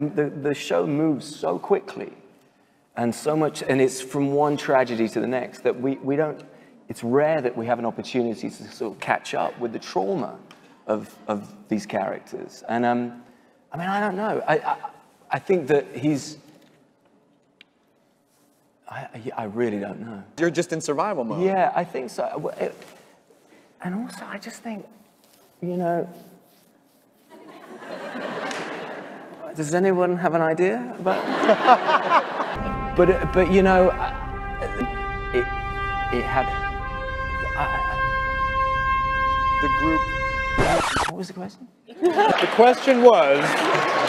The show moves so quickly and so much, and it's from one tragedy to the next that we don't, it's rare that we have an opportunity to sort of catch up with the trauma of these characters. And I mean, I don't know. I think that I really don't know. You're just in survival mode. Yeah, I think so. And also, I just think, you know, does anyone have an idea about? but you know, it had. The group. What was the question? The question was.